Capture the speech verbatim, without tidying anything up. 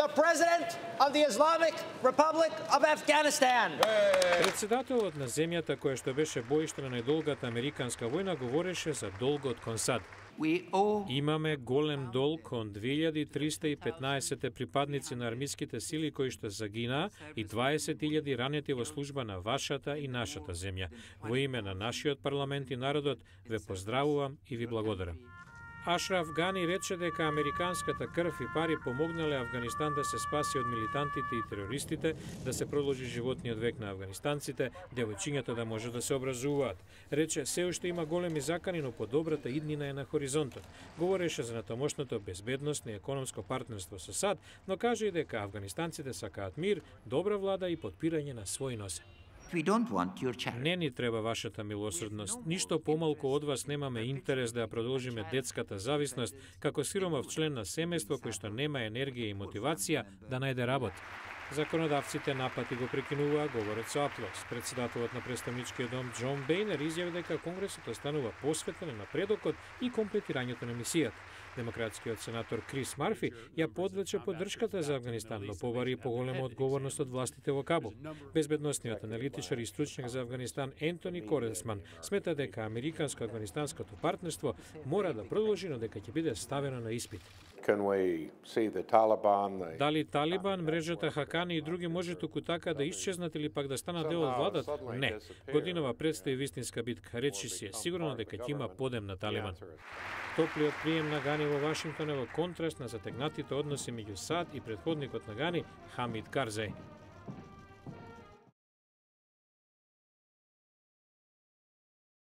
the President of the Islamic Republic of Afghanistan. Председателот на земјата која што беше боиште на најдолгата американска војна говореше за долгот кон САД. Имаме голем долг кон две илјади триста и петнаесет припадници на армиските сили кои што загинаа и дваесет илјади ранети во служба на вашата и нашата земја. Во име на нашиот парламент и народот ве поздравувам и ви благодарам. Ашраф Гани рече дека американската крв и пари помогнале Афганистан да се спаси од милитантите и терористите, да се продолжи животниот век на афганистанците, девојчињата да може да се образуваат. Рече, се уште има големи закани, но подобрата иднина е на хоризонтот. Говореше за натамошното безбедност и економско партнерство со САД, но каже и дека афганистанците сакаат мир, добра влада и подпирање на свој носе. Не ни треба вашата милосрдност. Ништо помалку од вас немаме интерес да ја продолжиме детската зависност како сиромав член на семејство кој што нема енергија и мотивација да најде работа. Законодавците напати го прекинуваа говорот со аплауз. Председателот на Претставничкиот дом Џон Бејнер изјави дека Конгресот останува посветен на напредокот и комплетирањето на мисијата. Демократскиот сенатор Крис Марфи ја подлече поддршката за Афганистан, но побари и поголема одговорност од властите во Кабул. Безбедносниот аналитичар и стручњак за Афганистан Ентони Коресман смета дека американско-афганистанското партнерство мора да продолжи, но дека ќе биде ставено на испит. Дали Талибан, мрежата Хакани и други може туку така да исчезнат или пак да станат дел од владата? Не. Годинава предстои вистинска битка. Речи си е сигурно дека ќе има подем на Талибан. Топлиот прием на Гани во Вашингтон е во контраст на затегнатите односи меѓу САД и претходникот на Гани Хамид Карзај.